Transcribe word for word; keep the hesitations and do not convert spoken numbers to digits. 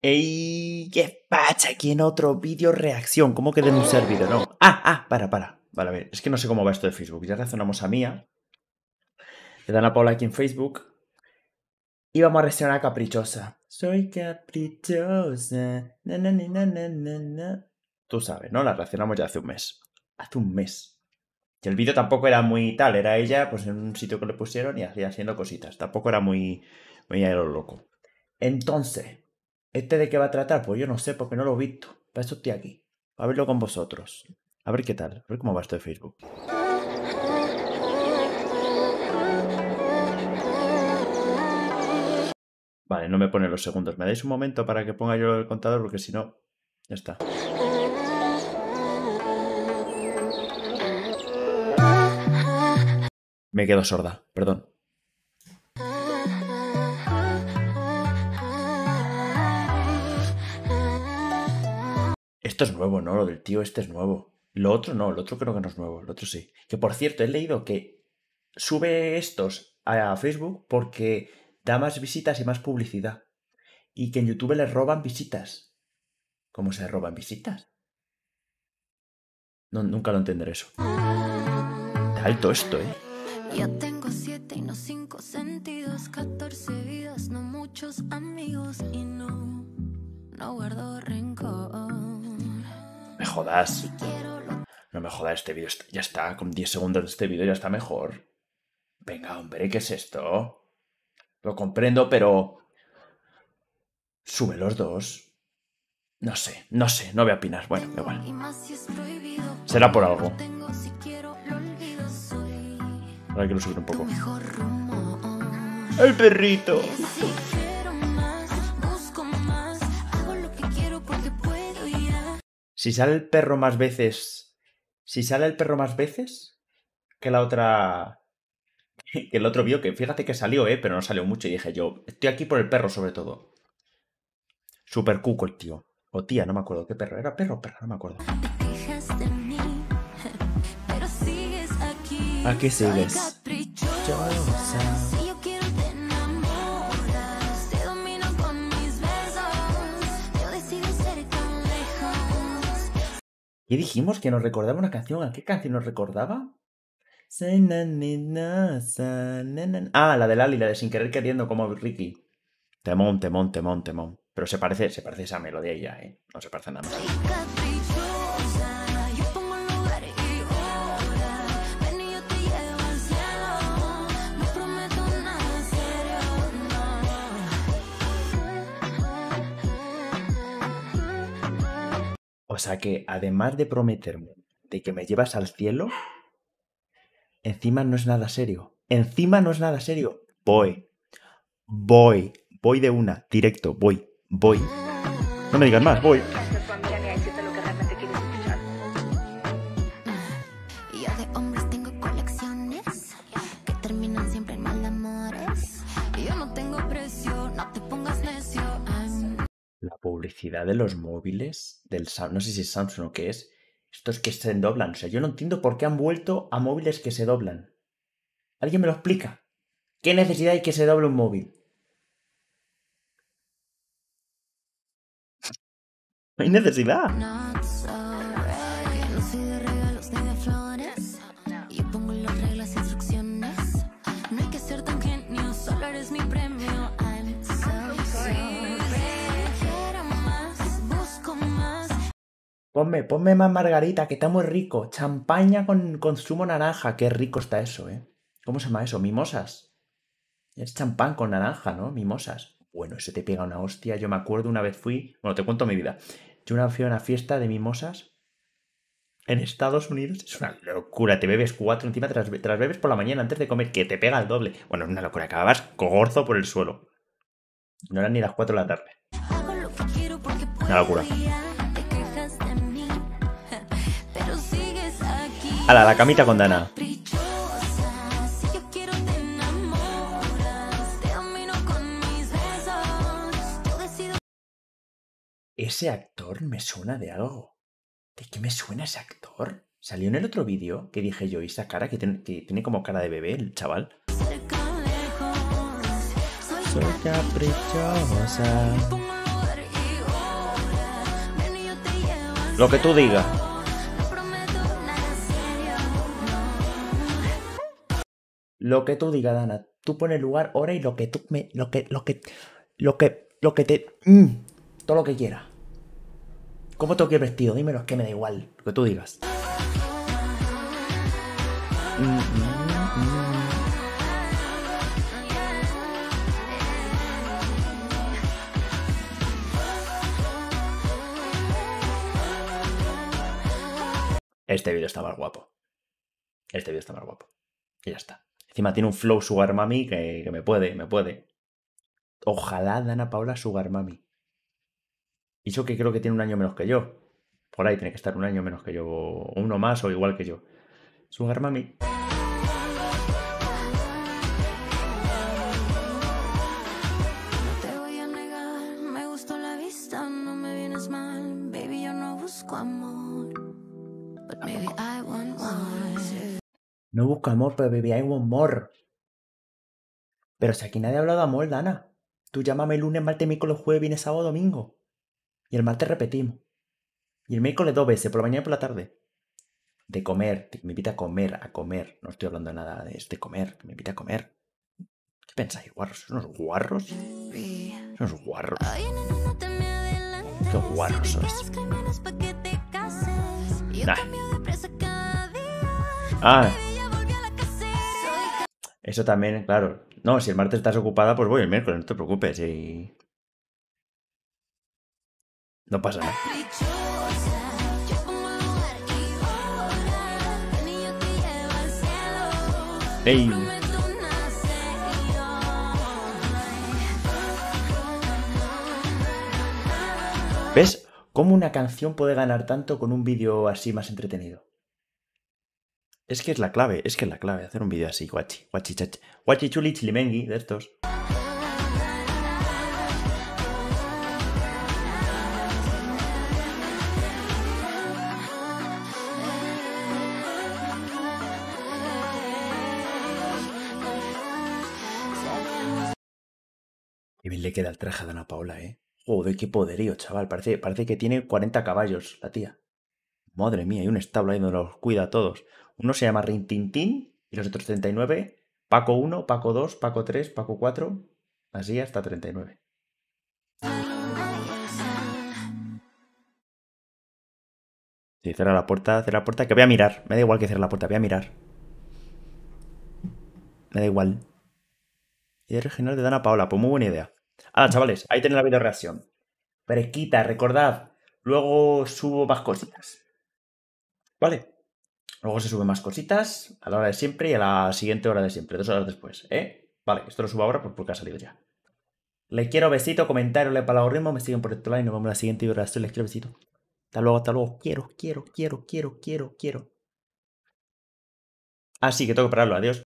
¡Ey! ¿Qué pasa? Aquí en otro vídeo reacción. ¿Cómo que denunciar vídeo? No. Ah, ah, para, para. Vale, a ver. Es que no sé cómo va esto de Facebook. Ya razonamos a Mía. Le dan a Paula aquí en Facebook. Y vamos a reaccionar a Caprichosa. Soy caprichosa. Na, na, na, na, na, na. Tú sabes, ¿no? La reaccionamos ya hace un mes. Hace un mes. Y el vídeo tampoco era muy tal. Era ella, pues en un sitio que le pusieron y hacía haciendo cositas. Tampoco era muy, muy a lo loco. Entonces, ¿este de qué va a tratar? Pues yo no sé porque no lo he visto. Para eso estoy aquí. A verlo con vosotros. A ver qué tal. A ver cómo va esto de Facebook. Vale, no me pone los segundos. ¿Me dais un momento para que ponga yo el contador? Porque si no, ya está. Me quedo sorda, perdón. Esto es nuevo, ¿no? Lo del tío este es nuevo. Lo otro no, lo otro creo que no es nuevo. Lo otro sí. Que por cierto, he leído que sube estos a Facebook porque da más visitas y más publicidad. Y que en YouTube les roban visitas. ¿Cómo se roban visitas? No, nunca lo entenderé eso. Está alto esto, ¿eh? Ya tengo siete y no cinco sentidos, catorce vidas, no muchos amigos y no, no guardo rencor. Me jodas. No me jodas, este vídeo ya está, con diez segundos de este vídeo ya está mejor. Venga, hombre, ¿qué es esto? Lo comprendo, pero... Sube los dos. No sé, no sé, no voy a opinar. Bueno, igual. Será por algo. Ahora quiero subir un poco. ¡El perrito! Si sale el perro más veces... Si sale el perro más veces que la otra... Que el otro vio, que fíjate que salió, ¿eh? Pero no salió mucho y dije yo, estoy aquí por el perro sobre todo. Super cuco el tío. O tía, no me acuerdo qué perro. ¿Era perro o perra? No me acuerdo. ¿A qué sigues? ¿Qué dijimos? ¿Que nos recordaba una canción? ¿A qué canción nos recordaba? Ah, la de Lali, la de Sin Querer Queriendo, como Ricky. Temón, temón, temón, temón. Pero se parece, se parece a esa melodía ya, ¿eh? No se parece nada más. O sea que, además de prometerme de que me llevas al cielo, encima no es nada serio. Encima no es nada serio. Voy. Voy. Voy de una. Directo. Voy. Voy. No me digas más. Voy. La publicidad de los móviles, del no sé si es Samsung o qué es, estos que se doblan. O sea, yo no entiendo por qué han vuelto a móviles que se doblan. ¿Alguien me lo explica? ¿Qué necesidad hay que se doble un móvil? No hay necesidad. Ponme, ponme más margarita, que está muy rico. Champaña con, con zumo naranja. Qué rico está eso, ¿eh? ¿Cómo se llama eso? Mimosas. Es champán con naranja, ¿no? Mimosas. Bueno, eso te pega una hostia. Yo me acuerdo una vez fui... Bueno, te cuento mi vida. Yo una vez fui a una fiesta de mimosas en Estados Unidos. Es una locura. Te bebes cuatro encima, te las, te las bebes por la mañana antes de comer, que te pega el doble. Bueno, es una locura. Acababas cogorzo por el suelo. No eran ni las cuatro de la tarde. Una locura. ¡Hala, la camita con Dana! Ese actor me suena de algo. ¿De qué me suena ese actor? Salió en el otro vídeo que dije yo, y esa cara que tiene, que tiene como cara de bebé, el chaval. Soy caprichosa. Lo que tú digas. Lo que tú digas, Dana. Tú pones lugar, hora y lo que tú me... Lo que... Lo que... Lo que... Lo que te... Mm, todo lo que quieras. ¿Cómo tengo que ir vestido? Dímelo, es que me da igual. Lo que tú digas. Mm, mm, mm. Este vídeo está más guapo. Este vídeo está más guapo. Y ya está. Encima tiene un flow Sugar Mami que, que me puede, me puede. Ojalá Dana Paola Sugar Mami. Y eso que creo que tiene un año menos que yo. Por ahí tiene que estar un año menos que yo. O uno más o igual que yo. Sugar Mami. No te voy a negar, me gustó la vista, no me vienes mal. Baby, yo no busco amor. But maybe I want more. No busco amor, pero baby, I want more. Pero si aquí nadie ha hablado de amor, Dana. Tú llámame el lunes, martes, miércoles, jueves, viernes, sábado, domingo. Y el martes repetimos. Y el miércoles dos veces, por la mañana y por la tarde. De comer, que me invita a comer, a comer. No estoy hablando de nada de, de comer, que me invita a comer. ¿Qué pensáis, guarros? ¿Son unos guarros? Son unos guarros. Ay, nena, no te me adelantes. Qué guarros Sé que sois. quieres camiones pa' que te cases. Y yo Nah. cambio de presa cada día. Ah, Baby, ya volví a la cacería. eso también, claro. No, si el martes estás ocupada, pues voy el miércoles, no te preocupes. Y... no pasa nada. Soy caprichosa, yo pongo el lugar y hora. Ven y yo te llevo al cielo. ¡Ey! Prometo una serie. ¿Ves cómo una canción puede ganar tanto con un vídeo así más entretenido? Es que es la clave, es que es la clave, hacer un vídeo así, guachi, guachi, chachi, guachi, chuli, chilimengui, de estos. Y bien le queda el traje a Dana Paola, ¿eh? Joder, qué poderío, chaval. Parece, parece que tiene cuarenta caballos la tía. Madre mía, hay un establo ahí donde los cuida a todos. Uno se llama Rintintín y los otros treinta y nueve. Paco uno, Paco dos, Paco tres, Paco cuatro. Así hasta treinta y nueve. Sí, cierra la puerta, cierra la puerta, que voy a mirar. Me da igual que cierre la puerta, voy a mirar. Me da igual. Idea original de Dana Paola, pues muy buena idea. Ahora, chavales, ahí tenéis la video reacción. Fresquita, recordad. Luego subo más cositas. ¿Vale? Luego se suben más cositas a la hora de siempre y a la siguiente hora de siempre, dos horas después, ¿eh? Vale, esto lo subo ahora pues porque ha salido ya. Les quiero besito, comentario, le para el algoritmo, me siguen por este lado y nos vemos en la siguiente video reacción. Les quiero besito. Hasta luego, hasta luego. Quiero, quiero, quiero, quiero, quiero, quiero. Ah, sí, que tengo que pararlo. Adiós.